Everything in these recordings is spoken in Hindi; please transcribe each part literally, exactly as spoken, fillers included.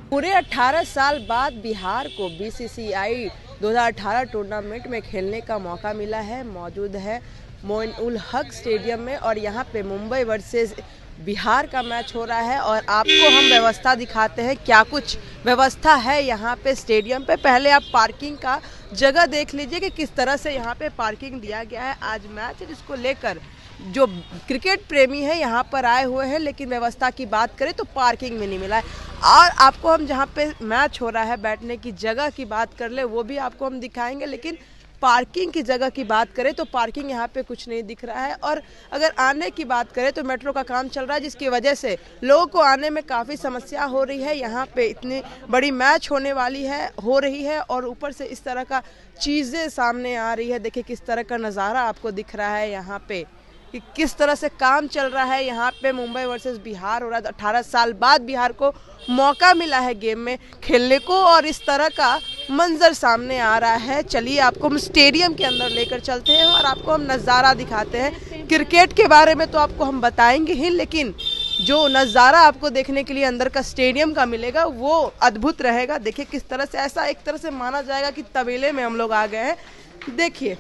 पूरे अठारह साल बाद बिहार को बी सी सी आई दो हज़ार अठारह टूर्नामेंट में खेलने का मौका मिला है। मौजूद है मोइन उल हक स्टेडियम में और यहाँ पे मुंबई वर्सेस बिहार का मैच हो रहा है और आपको हम व्यवस्था दिखाते हैं, क्या कुछ व्यवस्था है यहाँ पे स्टेडियम पे। पहले आप पार्किंग का जगह देख लीजिए कि किस तरह से यहाँ पे पार्किंग दिया गया है। आज मैच है जिसको लेकर जो क्रिकेट प्रेमी है यहाँ पर आए हुए हैं, लेकिन व्यवस्था की बात करें तो पार्किंग में नहीं मिला है। और आपको हम जहाँ पे मैच हो रहा है बैठने की जगह की बात कर ले वो भी आपको हम दिखाएंगे, लेकिन पार्किंग की जगह की बात करें तो पार्किंग यहाँ पे कुछ नहीं दिख रहा है। और अगर आने की बात करें तो मेट्रो का काम चल रहा है, जिसकी वजह से लोगों को आने में काफ़ी समस्या हो रही है। यहाँ पे इतनी बड़ी मैच होने वाली है हो रही है और ऊपर से इस तरह का चीज़ें सामने आ रही है। देखिए किस तरह का नज़ारा आपको दिख रहा है यहाँ पे कि किस तरह से काम चल रहा है। यहाँ पे मुंबई वर्सेस बिहार हो रहा है। अठारह साल बाद बिहार को मौका मिला है गेम में खेलने को और इस तरह का मंजर सामने आ रहा है। चलिए आपको हम स्टेडियम के अंदर लेकर चलते हैं और आपको हम नज़ारा दिखाते हैं। क्रिकेट के बारे में तो आपको हम बताएंगे ही, लेकिन जो नज़ारा आपको देखने के लिए अंदर का स्टेडियम का मिलेगा वो अद्भुत रहेगा। देखिए किस तरह से, ऐसा एक तरह से माना जाएगा कि तबेले में हम लोग आ गए हैं। देखिए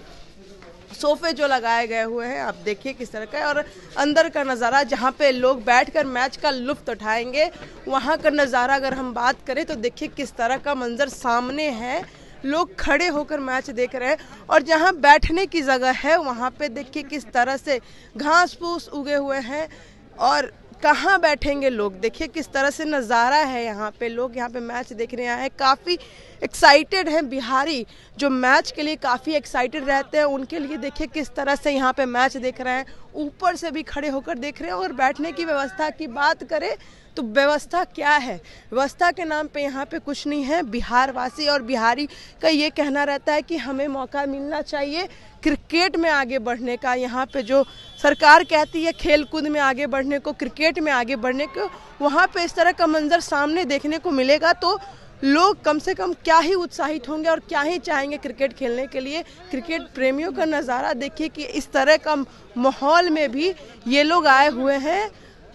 सोफे जो लगाए गए हुए हैं आप देखिए किस तरह का है और अंदर का नज़ारा जहाँ पे लोग बैठकर मैच का लुत्फ़ उठाएंगे वहाँ का नज़ारा अगर हम बात करें तो देखिए किस तरह का मंजर सामने है। लोग खड़े होकर मैच देख रहे हैं और जहाँ बैठने की जगह है वहाँ पे देखिए किस तरह से घास फूस उगे हुए हैं और कहाँ बैठेंगे लोग। देखिए किस तरह से नज़ारा है यहाँ पे। लोग यहाँ पे मैच देखने आए हैं, काफ़ी एक्साइटेड हैं। बिहारी जो मैच के लिए काफ़ी एक्साइटेड रहते हैं उनके लिए देखिए किस तरह से यहाँ पे मैच देख रहे हैं, ऊपर से भी खड़े होकर देख रहे हैं। और बैठने की व्यवस्था की बात करें तो व्यवस्था क्या है, व्यवस्था के नाम पे यहाँ पे कुछ नहीं है। बिहार वासी और बिहारी का ये कहना रहता है कि हमें मौका मिलना चाहिए क्रिकेट में आगे बढ़ने का। यहाँ पे जो सरकार कहती है खेल कूद में आगे बढ़ने को, क्रिकेट में आगे बढ़ने को, वहाँ पे इस तरह का मंजर सामने देखने को मिलेगा तो लोग कम से कम क्या ही उत्साहित होंगे और क्या ही चाहेंगे क्रिकेट खेलने के लिए। क्रिकेट प्रेमियों का नज़ारा देखिए कि इस तरह का माहौल में भी ये लोग आए हुए हैं।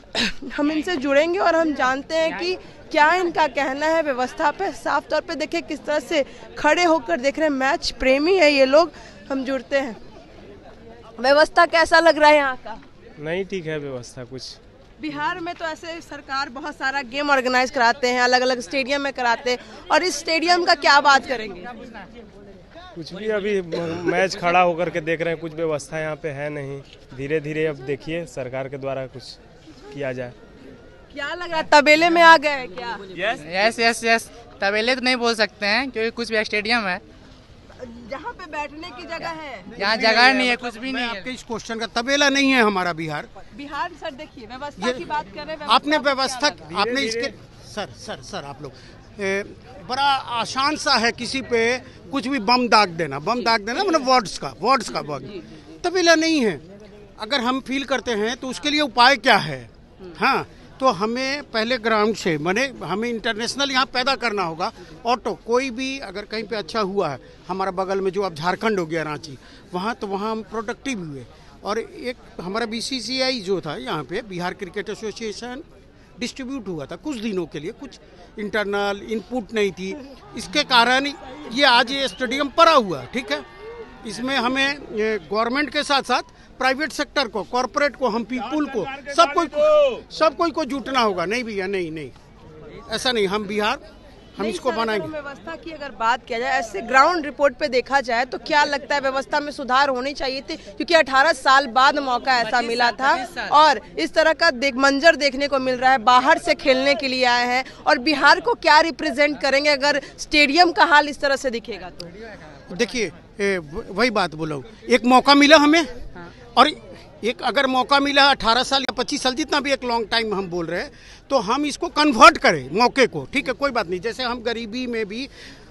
हम इनसे जुड़ेंगे और हम जानते हैं कि क्या इनका कहना है व्यवस्था पे। साफ तौर पे देखिए किस तरह से खड़े होकर देख रहे हैं, मैच प्रेमी है ये लोग। हम जुड़ते हैं। व्यवस्था कैसा लग रहा है यहाँ का? नहीं ठीक है व्यवस्था कुछ। बिहार में तो ऐसे सरकार बहुत सारा गेम ऑर्गेनाइज कराते हैं, अलग अलग स्टेडियम में कराते हैं, और इस स्टेडियम का क्या बात करेंगे? कुछ भी अभी मैच खड़ा होकर के देख रहे हैं, कुछ व्यवस्था यहाँ पे है नहीं। धीरे धीरे अब देखिए सरकार के द्वारा कुछ किया जाए। क्या लग रहा है, तबेले में आ गए क्या? यस यस यस यस तबेले तो नहीं बोल सकते हैं क्योंकि कुछ भी स्टेडियम है जहाँ पे बैठने की जगह है, यहाँ जगह नहीं है, कुछ भी नहीं है। आपके इस क्वेश्चन का तबेला नहीं है हमारा बिहार। बिहार सर देखिए व्यवस्था की बात कर रहे हैं। आपने व्यवस्था आपने इसके सर सर सर आप लोग ए, बड़ा आसान सा है किसी पे कुछ भी बम दाग देना, बम दाग देना मतलब वर्ड्स का वर्ड्स का वर्ड। तबेला नहीं है। अगर हम फील करते हैं तो उसके लिए उपाय क्या है? हाँ, तो हमें पहले ग्राउंड से माने हमें इंटरनेशनल यहाँ पैदा करना होगा। ऑटो कोई भी अगर कहीं पे अच्छा हुआ है, हमारा बगल में जो अब झारखंड हो गया रांची, वहाँ तो वहाँ हम प्रोडक्टिव हुए। और एक हमारा बी सी सी आई जो था यहाँ पे बिहार क्रिकेट एसोसिएशन डिस्ट्रीब्यूट हुआ था कुछ दिनों के लिए, कुछ इंटरनल इनपुट नहीं थी, इसके कारण ये आज ये स्टेडियम पड़ा हुआ। ठीक है, इसमें हमें गवर्नमेंट के साथ साथ प्राइवेट सेक्टर को, कॉरपोरेट को, हम पीपुल को, सब कोई सब कोई को जुटना होगा। नहीं भैया नहीं नहीं ऐसा नहीं, हम बिहार हम इसको बनाएंगे। व्यवस्था की अगर बात किया जाए ऐसे ग्राउंड रिपोर्ट पे देखा जाए तो क्या लगता है व्यवस्था में सुधार होनी चाहिए थी, क्योंकि अठारह साल बाद मौका ऐसा मिला था और इस तरह का देख मंजर देखने को मिल रहा है। बाहर से खेलने के लिए आए हैं और बिहार को क्या रिप्रेजेंट करेंगे अगर स्टेडियम का हाल इस तरह से दिखेगा तो? देखिए वही बात बोला हूँ, एक मौका मिला हमें और एक अगर मौका मिला अठारह साल या पच्चीस साल जितना भी एक लॉन्ग टाइम हम बोल रहे हैं तो हम इसको कन्वर्ट करें मौके को। ठीक है, कोई बात नहीं। जैसे हम गरीबी में भी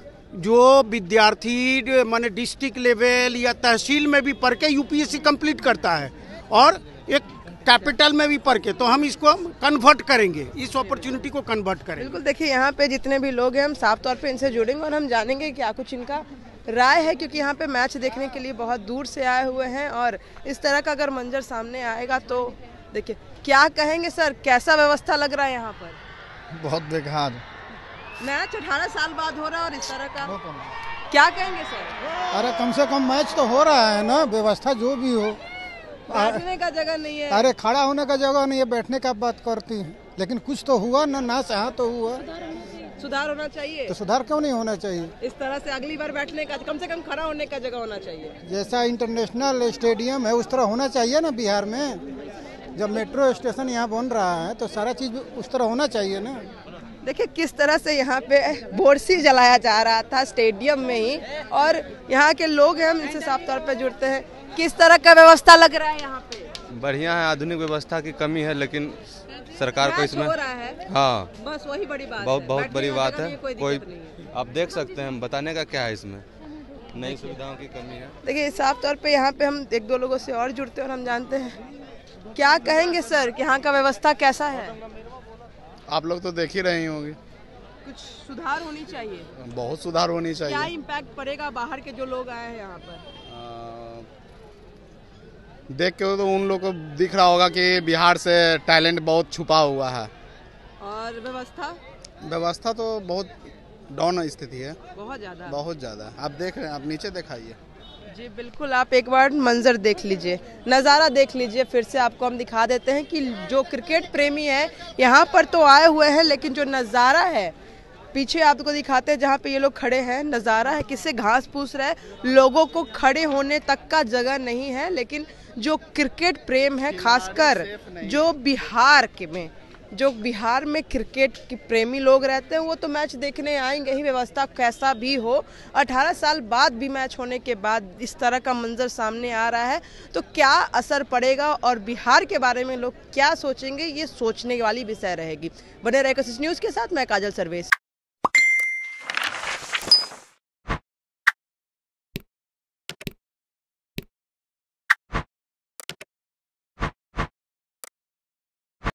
जो विद्यार्थी माने डिस्ट्रिक्ट लेवल या तहसील में भी पढ़ के U P S C complete करता है और एक कैपिटल में भी पढ़ के, तो हम इसको कन्वर्ट करेंगे, इस अपॉर्चुनिटी को कन्वर्ट करेंगे। बिल्कुल, देखिए यहाँ पे जितने भी लोग हैं हम साफ तौर पे इनसे जुड़ेंगे और हम जानेंगे क्या कुछ इनका राय है, क्योंकि यहाँ पे मैच देखने के लिए बहुत दूर से आए हुए हैं और इस तरह का अगर मंजर सामने आएगा तो देखिए क्या कहेंगे सर, कैसा व्यवस्था लग रहा है यहाँ पर? बहुत बेकार। मैच अठारह साल बाद हो रहा है और इस तरह का क्या कहेंगे सर? अरे कम से कम मैच तो हो रहा है ना, व्यवस्था जो भी हो। बैठने का जगह नहीं है। अरे खड़ा होने का जगह नहीं है, बैठने का बात करती है, लेकिन कुछ तो हुआ ना, ना चाहा तो हुआ। सुधार होना चाहिए। तो सुधार क्यों नहीं होना चाहिए? इस तरह से अगली बार बैठने का, कम से कम खड़ा होने का जगह होना चाहिए। जैसा इंटरनेशनल स्टेडियम है उस तरह होना चाहिए ना बिहार में। जब मेट्रो स्टेशन यहाँ बन रहा है तो सारा चीज उस तरह होना चाहिए ना। देखिए किस तरह से यहाँ पे बोरसी जलाया जा रहा था स्टेडियम में ही, और यहाँ के लोग हैं, हम इनसे साफ तौर पे जुड़ते हैं। किस तरह का व्यवस्था लग रहा है यहाँ पे? बढ़िया है, आधुनिक व्यवस्था की कमी है, लेकिन सरकार को इसमें हो रहा है। हाँ, बस वही बड़ी बात बहुत है। बहुत बड़ी बात है। कोई, कोई नहीं है। आप देख सकते हैं, बताने का क्या है इसमें, नई सुविधाओं की कमी है। देखिए साफ तौर पे यहाँ पे हम एक दो लोगों से और जुड़ते हैं और हम जानते हैं। क्या कहेंगे सर कि यहाँ का व्यवस्था कैसा है? आप लोग तो देख ही रहे होंगे, कुछ सुधार होनी चाहिए। बहुत सुधार होनी चाहिए। क्या इम्पैक्ट पड़ेगा बाहर के जो लोग आए हैं यहाँ पर? देख के तो उन लोग को दिख रहा होगा कि बिहार से टैलेंट बहुत छुपा हुआ है। और व्यवस्था व्यवस्था तो बहुत डाउन स्थिति है, बहुत ज्यादा बहुत ज़्यादा। आप देख रहे हैं, आप नीचे दिखाइए। जी बिल्कुल, आप एक बार मंजर देख लीजिए, नज़ारा देख लीजिए। फिर से आपको हम दिखा देते हैं कि जो क्रिकेट प्रेमी है यहाँ पर तो आए हुए हैं, लेकिन जो नज़ारा है पीछे आपको दिखाते हैं जहाँ पे ये लोग खड़े हैं, नज़ारा है किससे घास फूस रहा है, लोगों को खड़े होने तक का जगह नहीं है। लेकिन जो क्रिकेट प्रेम है, खासकर जो बिहार के में जो बिहार में क्रिकेट के प्रेमी लोग रहते हैं, वो तो मैच देखने आएंगे ही, व्यवस्था कैसा भी हो। अठारह साल बाद भी मैच होने के बाद इस तरह का मंजर सामने आ रहा है, तो क्या असर पड़ेगा और बिहार के बारे में लोग क्या सोचेंगे, ये सोचने वाली विषय रहेगी। बने रहे कोशिश न्यूज़ के साथ, मैं काजल सर्वेश।